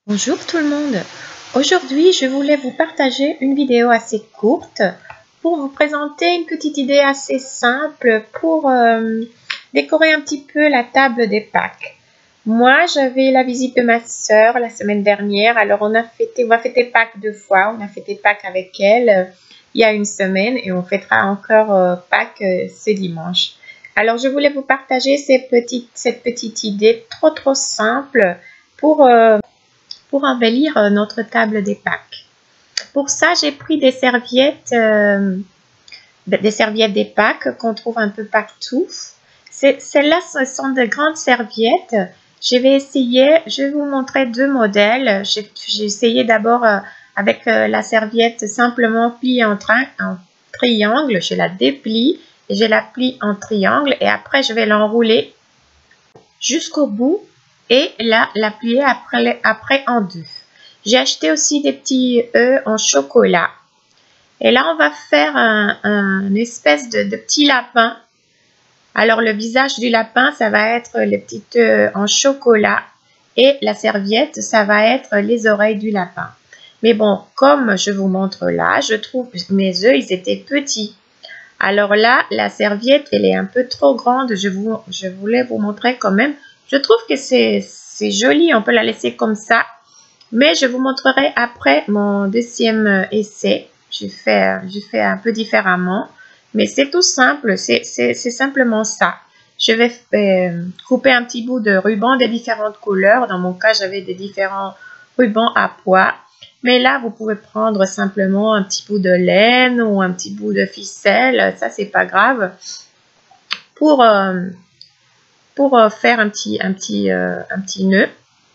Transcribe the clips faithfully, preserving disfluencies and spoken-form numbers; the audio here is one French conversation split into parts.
Bonjour tout le monde. Aujourd'hui, je voulais vous partager une vidéo assez courte pour vous présenter une petite idée assez simple pour euh, décorer un petit peu la table des Pâques. Moi, j'avais la visite de ma sœur la semaine dernière. Alors, on a fêté, on va fêter Pâques deux fois. On a fêté Pâques avec elle euh, il y a une semaine et on fêtera encore euh, Pâques euh, ce dimanche. Alors, je voulais vous partager ces petites, cette petite idée trop trop simple pour euh, pour embellir euh, notre table des Pâques. Pour ça, j'ai pris des serviettes, euh, des serviettes des Pâques qu'on trouve un peu partout. Celles-là, ce sont de grandes serviettes. Je vais essayer, je vais vous montrer deux modèles. J'ai essayé d'abord euh, avec euh, la serviette simplement pliée en, en triangle. Je la déplie et je la plie en triangle et après je vais l'enrouler jusqu'au bout et là la plier après, après en deux. J'ai acheté aussi des petits œufs en chocolat. Et là, on va faire un, un une espèce de, de petit lapin. Alors, le visage du lapin, ça va être les petits œufs en chocolat. Et la serviette, ça va être les oreilles du lapin. Mais bon, comme je vous montre là, je trouve que mes œufs, ils étaient petits. Alors là, la serviette, elle est un peu trop grande. Je, vous, je voulais vous montrer quand même. Je trouve que c'est joli. On peut la laisser comme ça. Mais je vous montrerai après mon deuxième essai. Je fais, je fais un peu différemment. Mais c'est tout simple. C'est simplement ça. Je vais euh, couper un petit bout de ruban de différentes couleurs. Dans mon cas, j'avais des différents rubans à pois. Mais là, vous pouvez prendre simplement un petit bout de laine ou un petit bout de ficelle. Ça, c'est pas grave. Pour, euh, pour faire un petit, un petit, euh, un petit nœud.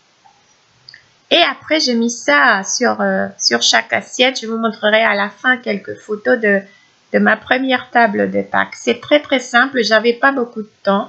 Et après, j'ai mis ça sur, euh, sur chaque assiette. Je vous montrerai à la fin quelques photos de, de ma première table de Pâques. C'est très très simple. J'avais pas beaucoup de temps.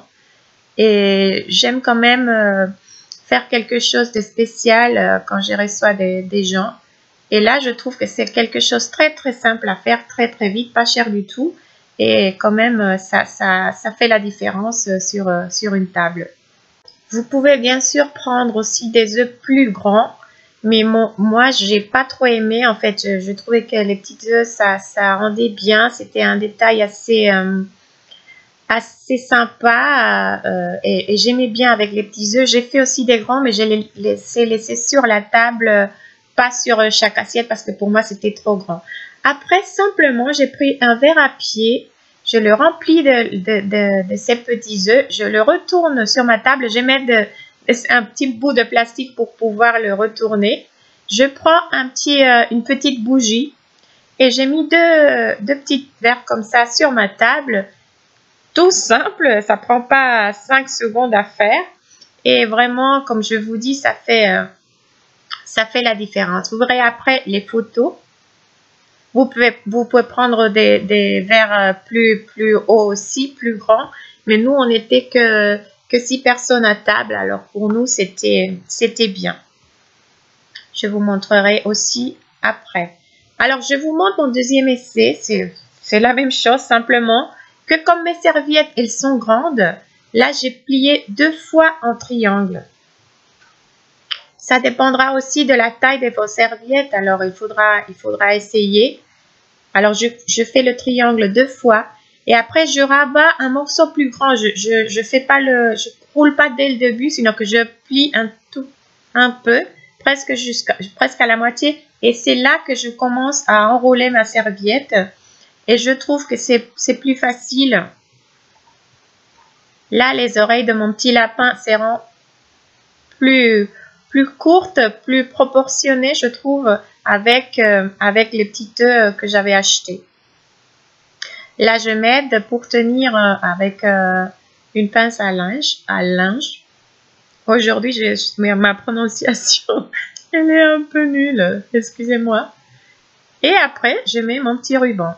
Et j'aime quand même euh, faire quelque chose de spécial euh, quand je reçois des, des gens. Et là, je trouve que c'est quelque chose de très très simple à faire, très très vite, pas cher du tout. Et quand même, ça, ça, ça fait la différence sur, sur une table. Vous pouvez bien sûr prendre aussi des œufs plus grands, mais mon, moi, j'ai pas trop aimé. En fait, je, je trouvais que les petits œufs, ça, ça rendait bien. C'était un détail assez, euh, assez sympa euh, et, et j'aimais bien avec les petits œufs. J'ai fait aussi des grands, mais je les laissé laisser sur la table, pas sur chaque assiette parce que pour moi, c'était trop grand. Après, simplement, j'ai pris un verre à pied. Je le remplis de, de, de, de ces petits œufs. Je le retourne sur ma table. Je mets de, un petit bout de plastique pour pouvoir le retourner. Je prends un petit, euh, une petite bougie et j'ai mis deux, deux petits verres comme ça sur ma table. Tout simple, ça prend pas cinq secondes à faire. Et vraiment, comme je vous dis, ça fait, euh, ça fait la différence. Vous verrez après les photos. Vous pouvez, vous pouvez prendre des, des verres plus, plus hauts aussi, plus grands. Mais nous, on n'était que, que six personnes à table. Alors, pour nous, c'était, c'était bien. Je vous montrerai aussi après. Alors, je vous montre mon deuxième essai. C'est la même chose, simplement que comme mes serviettes, elles sont grandes, là, j'ai plié deux fois en triangle. Ça dépendra aussi de la taille de vos serviettes. Alors, il faudra, il faudra essayer. Alors, je, je fais le triangle deux fois et après, je rabats un morceau plus grand. Je je, je fais pas le, je roule pas dès le début, sinon que je plie un tout, un peu, presque jusqu'à, presque à la moitié. Et c'est là que je commence à enrouler ma serviette. Et je trouve que c'est plus facile. Là, les oreilles de mon petit lapin seront plus, plus courtes, plus proportionnées, je trouve, avec, euh, avec les petits œufs que j'avais achetés. Là, je m'aide pour tenir euh, avec euh, une pince à linge. À linge. Aujourd'hui, je, ma prononciation, elle est un peu nulle, excusez-moi. Et après, je mets mon petit ruban.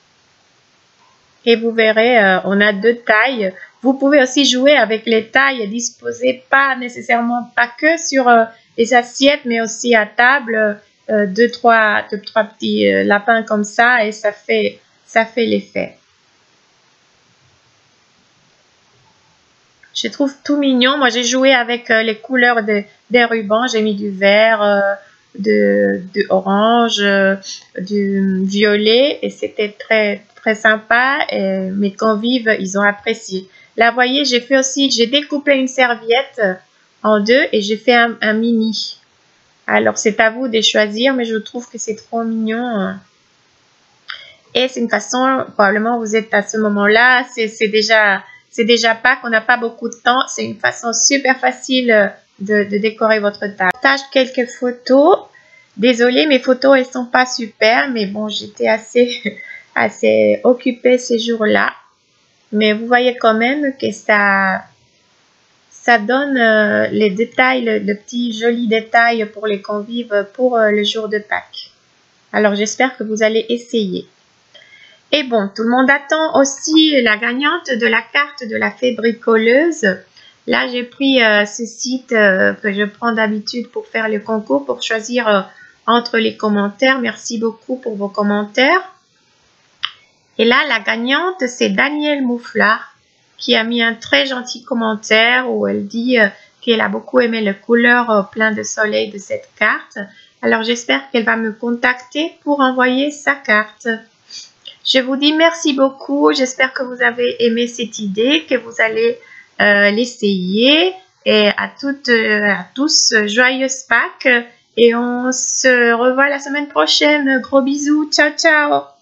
Et vous verrez, euh, on a deux tailles. Vous pouvez aussi jouer avec les tailles disposées, pas nécessairement, pas que sur euh, les assiettes, mais aussi à table, euh, deux, trois, deux, trois petits euh, lapins comme ça, et ça fait, ça fait l'effet. Je trouve tout mignon. Moi, j'ai joué avec euh, les couleurs de, des rubans. J'ai mis du vert, euh, de, de orange, euh, du violet. Et c'était très, très sympa. Et mes convives, ils ont apprécié. Là, vous voyez, j'ai fait aussi, j'ai découpé une serviette en deux et j'ai fait un, un mini. Alors, c'est à vous de choisir, mais je trouve que c'est trop mignon. Et c'est une façon, probablement vous êtes à ce moment-là, c'est déjà, c'est déjà Pâques, on n'a pas beaucoup de temps. C'est une façon super facile de, de décorer votre table. Je partage quelques photos. Désolée, mes photos, elles sont pas super, mais bon, j'étais assez, assez occupée ces jours-là. Mais vous voyez quand même que ça, ça donne euh, les détails, le, le petit joli détail pour les convives pour euh, le jour de Pâques. Alors, j'espère que vous allez essayer. Et bon, tout le monde attend aussi la gagnante de la carte de la fée bricoleuse. Là, j'ai pris euh, ce site euh, que je prends d'habitude pour faire le concours, pour choisir euh, entre les commentaires. Merci beaucoup pour vos commentaires. Et là, la gagnante, c'est Danielle Mouflard, qui a mis un très gentil commentaire où elle dit euh, qu'elle a beaucoup aimé la couleur euh, plein de soleil de cette carte. Alors, j'espère qu'elle va me contacter pour envoyer sa carte. Je vous dis merci beaucoup. J'espère que vous avez aimé cette idée, que vous allez euh, l'essayer. Et à toutes, euh, à tous, joyeuses Pâques. Et on se revoit la semaine prochaine. Gros bisous. Ciao, ciao.